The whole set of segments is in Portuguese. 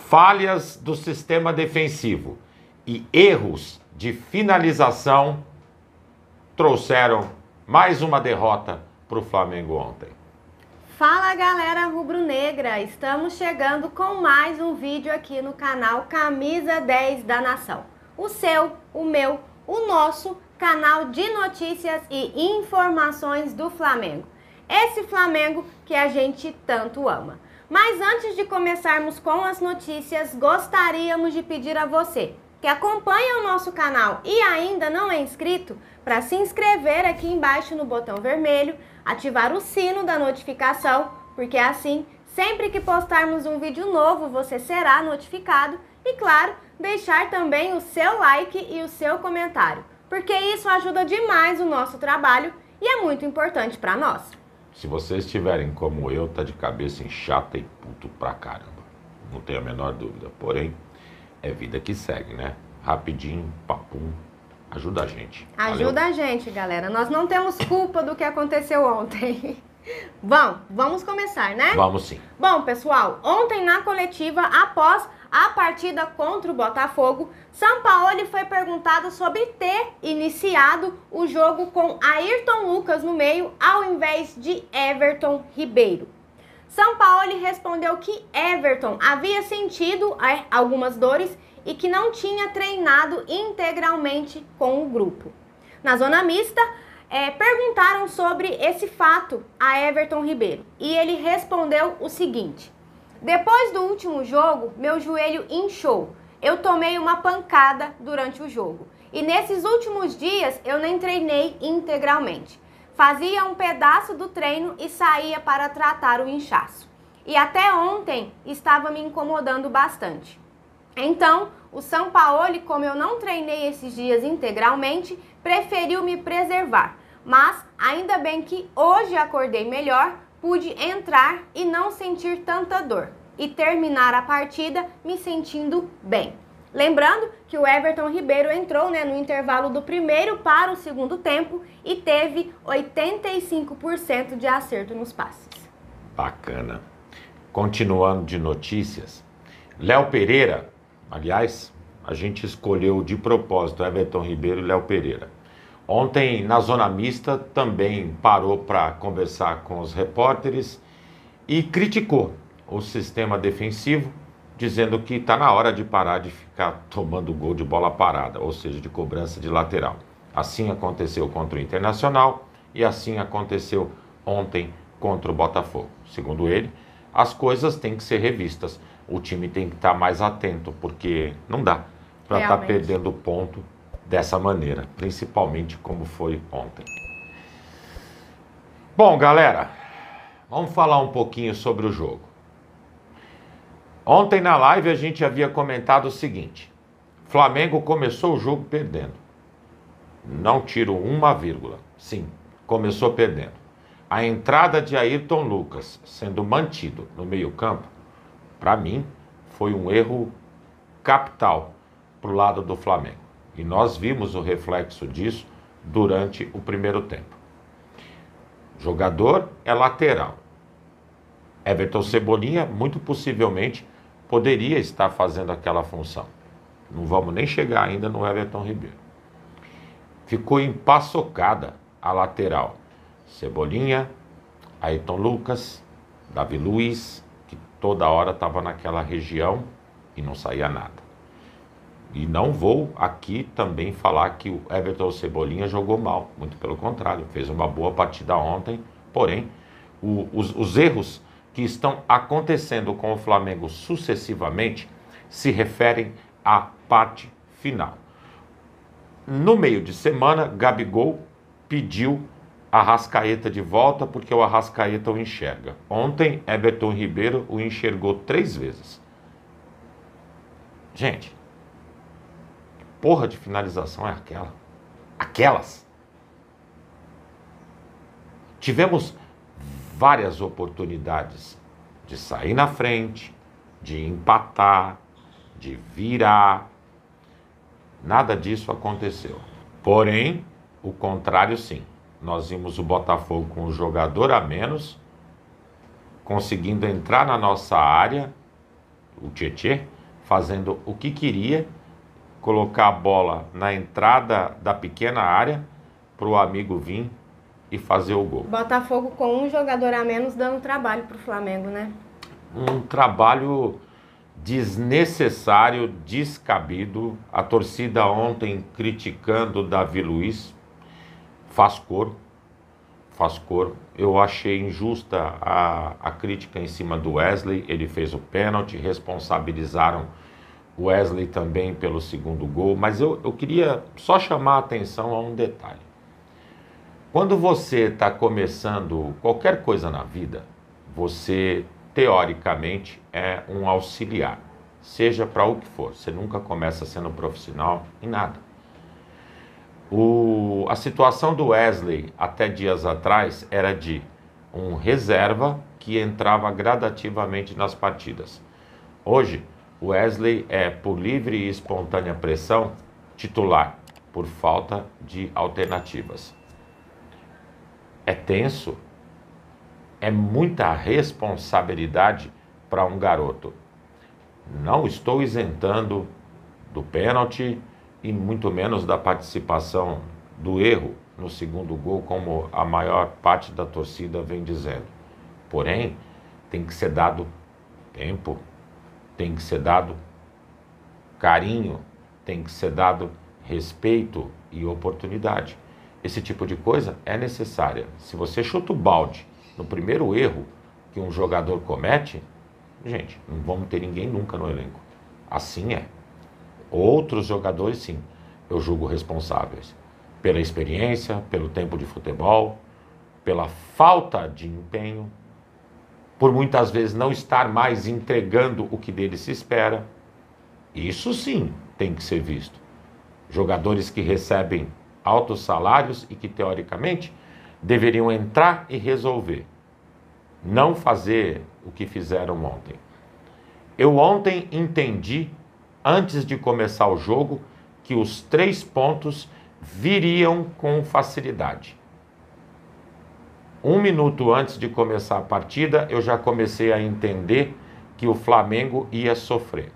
falhas do sistema defensivo e erros de finalização trouxeram mais uma derrota para o Flamengo ontem. Fala galera rubro-negra, estamos chegando com mais um vídeo aqui no canal Camisa 10 da Nação. O seu, o meu, o nosso canal de notícias e informações do Flamengo. Esse Flamengo que a gente tanto ama. Mas antes de começarmos com as notícias, gostaríamos de pedir a você que acompanha o nosso canal e ainda não é inscrito, para se inscrever aqui embaixo no botão vermelho, ativar o sino da notificação, porque assim, sempre que postarmos um vídeo novo, você será notificado e, claro, deixar também o seu like e o seu comentário, porque isso ajuda demais o nosso trabalho e é muito importante para nós. Se vocês estiverem como eu, tá de cabeça inchada e puto pra caramba. Não tenho a menor dúvida. Porém, é vida que segue, né? Rapidinho, papum, ajuda a gente. Ajuda a gente, galera. Nós não temos culpa do que aconteceu ontem. Bom, vamos começar, né? Vamos sim. Bom, pessoal, ontem na coletiva, após a partida contra o Botafogo, Sampaoli foi perguntado sobre ter iniciado o jogo com Ayrton Lucas no meio ao invés de Everton Ribeiro. Sampaoli respondeu que Everton havia sentido algumas dores e que não tinha treinado integralmente com o grupo. Na zona mista, perguntaram sobre esse fato a Everton Ribeiro e ele respondeu o seguinte: depois do último jogo, meu joelho inchou. Eu tomei uma pancada durante o jogo. E nesses últimos dias eu nem treinei integralmente. Fazia um pedaço do treino e saía para tratar o inchaço. E até ontem estava me incomodando bastante. Então, o Sampaoli, como eu não treinei esses dias integralmente, preferiu me preservar. Mas, ainda bem que hoje acordei melhor, pude entrar e não sentir tanta dor e terminar a partida me sentindo bem. Lembrando que o Everton Ribeiro entrou no intervalo do primeiro para o segundo tempo e teve 85% de acerto nos passes. Bacana. Continuando de notícias, Léo Pereira, aliás, a gente escolheu de propósito Everton Ribeiro e Léo Pereira. Ontem, na zona mista, também parou para conversar com os repórteres e criticou o sistema defensivo, dizendo que está na hora de parar de ficar tomando gol de bola parada, ou seja, de cobrança de lateral. Assim aconteceu contra o Internacional e assim aconteceu ontem contra o Botafogo. Segundo ele, as coisas têm que ser revistas. O time tem que estar mais atento, porque não dá para estar perdendo ponto dessa maneira, principalmente como foi ontem. Bom, galera, vamos falar um pouquinho sobre o jogo. Ontem na live a gente havia comentado o seguinte: Flamengo começou o jogo perdendo. Não tiro uma vírgula. Sim, começou perdendo. A entrada de Ayrton Lucas sendo mantido no meio-campo, para mim, foi um erro capital para o lado do Flamengo. E nós vimos o reflexo disso durante o primeiro tempo. O jogador é lateral. Everton Cebolinha, muito possivelmente, poderia estar fazendo aquela função. Não vamos nem chegar ainda no Everton Ribeiro. Ficou empaçocada a lateral. Cebolinha, Ayrton Lucas, Davi Luiz, que toda hora estava naquela região e não saía nada. E não vou aqui também falar que o Everton Cebolinha jogou mal. Muito pelo contrário, fez uma boa partida ontem. Porém, os erros que estão acontecendo com o Flamengo sucessivamente se referem à parte final. No meio de semana, Gabigol pediu Arrascaeta de volta porque o Arrascaeta o enxerga. Ontem, Everton Ribeiro o enxergou 3 vezes. Gente, que porra de finalização é aquela? Aquelas? Tivemos várias oportunidades de sair na frente, de empatar, de virar. Nada disso aconteceu. Porém, o contrário sim. Nós vimos o Botafogo com um jogador a menos, conseguindo entrar na nossa área, o Tietê, fazendo o que queria, colocar a bola na entrada da pequena área para o amigo vir e fazer o gol. Botafogo com um jogador a menos dando trabalho para o Flamengo, né? Um trabalho desnecessário, descabido. A torcida ontem criticando o Davi Luiz, faz coro. Eu achei injusta a crítica em cima do Wesley. Ele fez o pênalti, responsabilizaram o Wesley também pelo segundo gol, mas eu queria só chamar a atenção a um detalhe. Quando você está começando qualquer coisa na vida, você teoricamente é um auxiliar, seja para o que for. Você nunca começa sendo profissional em nada. A situação do Wesley até dias atrás era de um reserva que entrava gradativamente nas partidas. Hoje, o Wesley é, por livre e espontânea pressão, titular, por falta de alternativas. É tenso, é muita responsabilidade para um garoto. Não estou isentando do pênalti e muito menos da participação do erro no segundo gol, como a maior parte da torcida vem dizendo. Porém, tem que ser dado tempo, tem que ser dado carinho, tem que ser dado respeito e oportunidade. Esse tipo de coisa é necessária. Se você chuta o balde no primeiro erro que um jogador comete, gente, não vamos ter ninguém nunca no elenco. Assim é. Outros jogadores, sim, eu julgo responsáveis pela experiência, pelo tempo de futebol, pela falta de empenho, por muitas vezes não estar mais entregando o que dele se espera. Isso sim tem que ser visto. Jogadores que recebem altos salários e que teoricamente deveriam entrar e resolver, não fazer o que fizeram ontem. Eu ontem entendi, antes de começar o jogo, que os 3 pontos viriam com facilidade. 1 minuto antes de começar a partida, eu já comecei a entender que o Flamengo ia sofrer.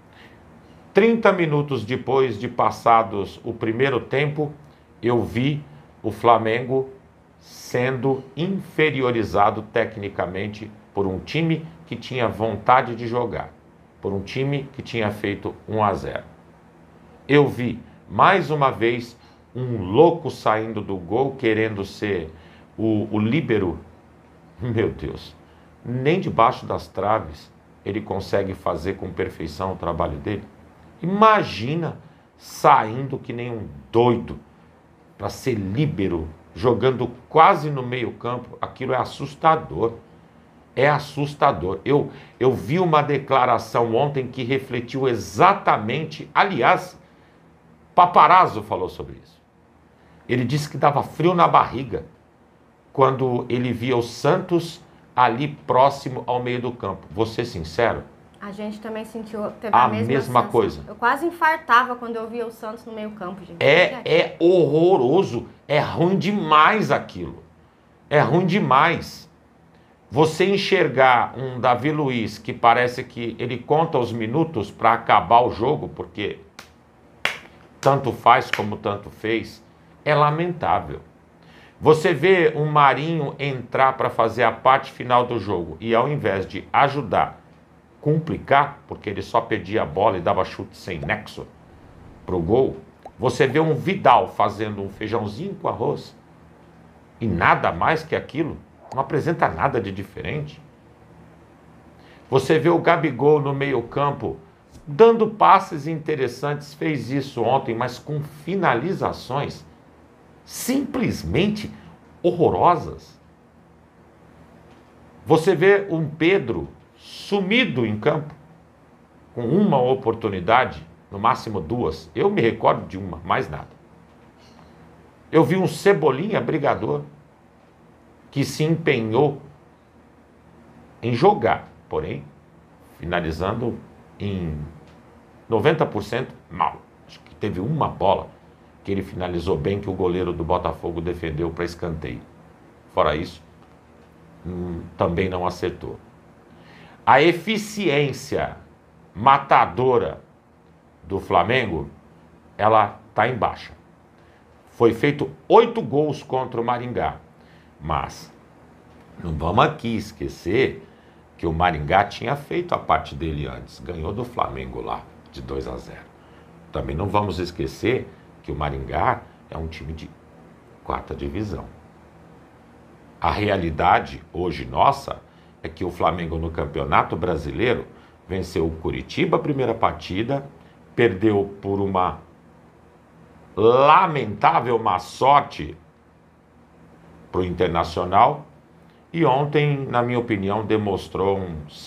30 minutos depois de passados o primeiro tempo, eu vi o Flamengo sendo inferiorizado tecnicamente por um time que tinha vontade de jogar, por um time que tinha feito 1-0. Eu vi, mais uma vez, um louco saindo do gol, querendo ser o líbero. Meu Deus, nem debaixo das traves ele consegue fazer com perfeição o trabalho dele. Imagina saindo que nem um doido para ser líbero, jogando quase no meio campo. Aquilo é assustador. É assustador. Eu vi uma declaração ontem que refletiu exatamente, aliás, Paparazzo falou sobre isso. Ele disse que dava frio na barriga quando ele via o Santos ali próximo ao meio do campo. Vou ser sincero. A gente também sentiu, teve a mesma coisa. Eu quase infartava quando eu via o Santos no meio campo, gente. É horroroso, é ruim demais aquilo. É ruim demais. Você enxergar um Davi Luiz que parece que ele conta os minutos para acabar o jogo, porque tanto faz como tanto fez, é lamentável. Você vê um Marinho entrar para fazer a parte final do jogo e ao invés de ajudar, complicar, porque ele só perdia a bola e dava chute sem nexo pro gol. Você vê um Vidal fazendo um feijãozinho com arroz e nada mais que aquilo, não apresenta nada de diferente. Você vê o Gabigol no meio-campo dando passes interessantes, fez isso ontem, mas com finalizações simplesmente horrorosas. Você vê um Pedro sumido em campo, com uma oportunidade, no máximo 2. Eu me recordo de uma, mais nada. Eu vi um Cebolinha brigador, que se empenhou em jogar, porém, finalizando em 90% mal. Acho que teve uma bola que ele finalizou bem, que o goleiro do Botafogo defendeu para escanteio. Fora isso, também não acertou. A eficiência matadora do Flamengo, ela está em baixa. Foi feito 8 gols contra o Maringá, mas não vamos aqui esquecer que o Maringá tinha feito a parte dele antes, ganhou do Flamengo lá de 2-0. Também não vamos esquecer que o Maringá é um time de 4ª divisão. A realidade hoje nossa é que o Flamengo no Campeonato Brasileiro venceu o Curitiba a primeira partida, perdeu por uma lamentável má sorte para o Internacional e ontem, na minha opinião, demonstrou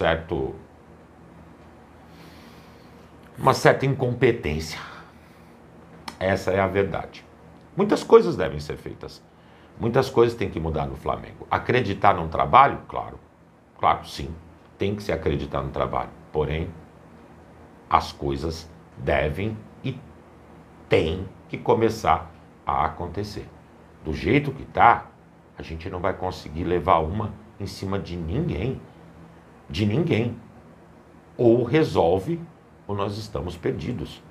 uma certa incompetência. Essa é a verdade. Muitas coisas devem ser feitas. Muitas coisas têm que mudar no Flamengo. Acreditar num trabalho? Claro, sim. Tem que se acreditar no trabalho. Porém, as coisas devem e têm que começar a acontecer. Do jeito que tá, a gente não vai conseguir levar uma em cima de ninguém. De ninguém. Ou resolve, ou nós estamos perdidos.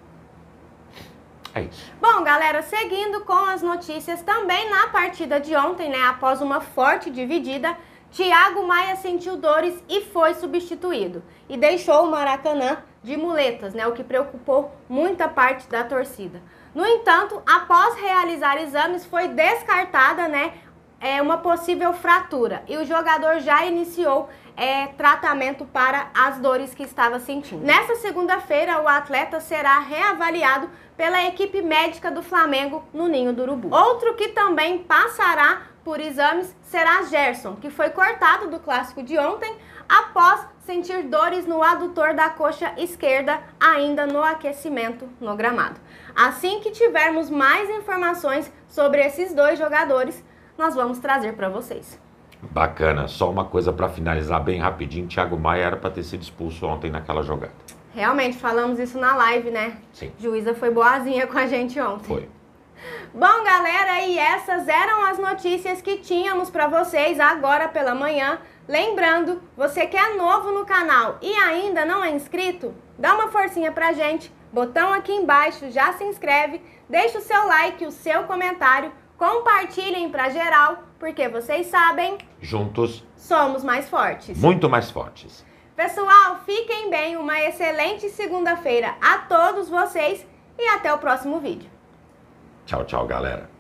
É isso. Bom, galera, seguindo com as notícias, também na partida de ontem, né, após uma forte dividida, Thiago Maia sentiu dores e foi substituído. E deixou o Maracanã de muletas, né, o que preocupou muita parte da torcida. No entanto, após realizar exames, foi descartada, né, uma possível fratura. E o jogador já iniciou tratamento para as dores que estava sentindo. Nessa segunda-feira, o atleta será reavaliado pela equipe médica do Flamengo no Ninho do Urubu. Outro que também passará por exames será Gerson, que foi cortado do clássico de ontem após sentir dores no adutor da coxa esquerda ainda no aquecimento no gramado. Assim que tivermos mais informações sobre esses 2 jogadores, nós vamos trazer para vocês. Bacana. Só uma coisa para finalizar bem rapidinho. Thiago Maia era para ter sido expulso ontem naquela jogada. Realmente, falamos isso na live, né? Sim. Juíza foi boazinha com a gente ontem. Foi. Bom, galera, e essas eram as notícias que tínhamos para vocês agora pela manhã. Lembrando, você que é novo no canal e ainda não é inscrito, dá uma forcinha pra gente. Botão aqui embaixo, já se inscreve, deixa o seu like, o seu comentário, compartilhem pra geral, porque vocês sabem, juntos somos mais fortes. Muito mais fortes. Pessoal, fiquem bem, uma excelente segunda-feira a todos vocês e até o próximo vídeo. Tchau, tchau, galera.